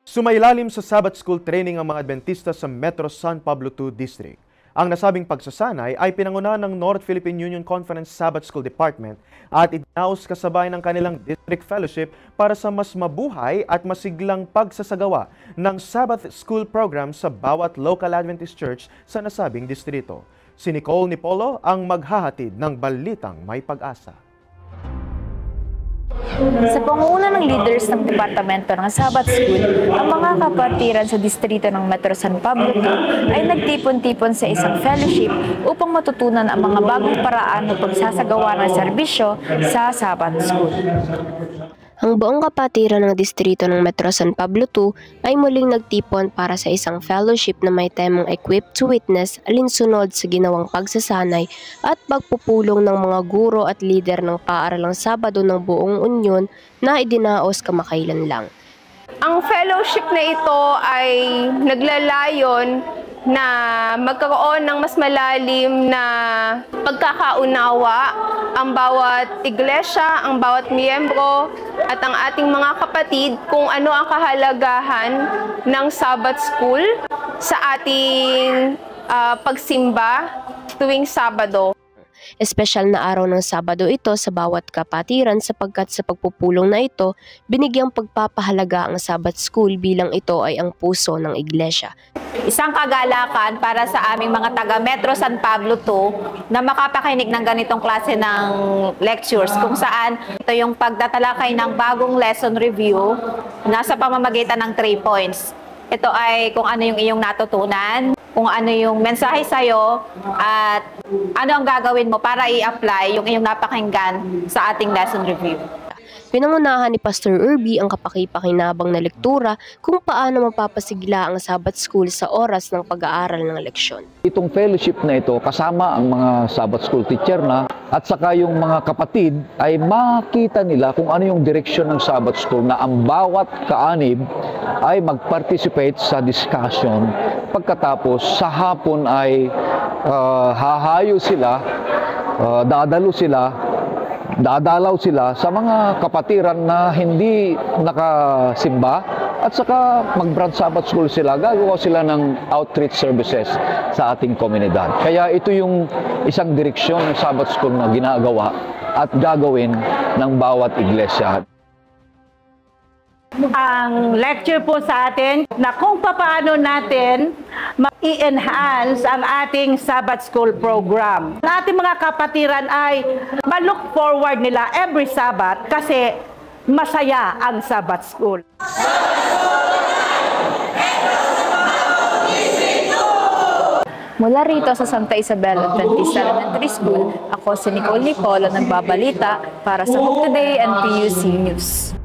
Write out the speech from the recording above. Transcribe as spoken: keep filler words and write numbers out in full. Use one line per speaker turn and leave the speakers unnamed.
Sumailalim sa Sabbath School training ang mga Adventista sa Metro San Pablo two District. Ang nasabing pagsasanay ay pinangunahan ng North Philippine Union Conference Sabbath School Department at idinaos kasabay ng kanilang District Fellowship para sa mas mabuhay at masiglang pagsasagawa ng Sabbath School program sa bawat local Adventist church sa nasabing distrito. Si Nicole Nipolo ang maghahatid ng balitang may pag-asa.
Sa pangunguna ng leaders ng Departamento ng Sabbath School, ang mga kapatiran sa distrito ng Metro San Pablo two ay nagtipon-tipon sa isang fellowship upang matutunan ang mga bagong paraan ng pagsasagawa ng serbisyo sa Sabbath School.
Ang buong kapatiran ng distrito ng Metro San Pablo two ay muling nagtipon para sa isang fellowship na may temang Equipped to Witness, alinsunod sa ginawang pagsasanay at pagpupulong ng mga guro at lider ng paaralang Sabado ng buong Unyon na idinaos kamakailan lang.
Ang fellowship na ito ay naglalayon na magkaroon ng mas malalim na pagkakaunawa ang bawat iglesia, ang bawat miyembro at ang ating mga kapatid kung ano ang kahalagahan ng Sabbath School sa ating uh, pagsimba tuwing Sabado.
Espesyal na araw ng Sabado ito sa bawat kapatiran sapagkat sa pagpupulong na ito, binigyang pagpapahalaga ang Sabbath School bilang ito ay ang puso ng iglesia.
Isang kagalakan para sa aming mga taga Metro San Pablo two na makapakinig ng ganitong klase ng lectures kung saan ito yung pagtatalakay ng bagong lesson review nasa pamamagitan ng three points. Ito ay kung ano yung iyong natutunan, kung ano yung mensahe sa'yo, at ano ang gagawin mo para i-apply yung iyong napakinggan sa ating lesson review.
Pinangunahan ni Pastor Irby ang kapaki-pakinabang na lektura kung paano mapapasigla ang Sabbath School sa oras ng pag-aaral ng leksyon. Itong
fellowship na ito kasama ang mga Sabbath School teacher na at saka yung mga kapatid ay makita nila kung ano yung direksyon ng Sabbath School na ang bawat kaanib ay mag-participate sa discussion. Pagkatapos sa hapon ay uh, hahayo sila, uh, dadalo sila, dadalaw sila sa mga kapatiran na hindi nakasimba at saka mag-branch Sabbath School sila, gagawa sila ng outreach services sa ating komunidad. Kaya ito yung isang direksyon ng Sabbath School na ginagawa at gagawin ng bawat iglesia.
Ang lecture po sa atin na kung paano natin ma-i-enhance ang ating Sabbath School program. Ang ating mga kapatiran ay ma-look forward nila every Sabbath kasi masaya ang Sabbath School.
Mula rito sa Santa Isabel Adventist Elementary School, ako si Nicole Nipolo nagbabalita para sa Hope Today and P U C News.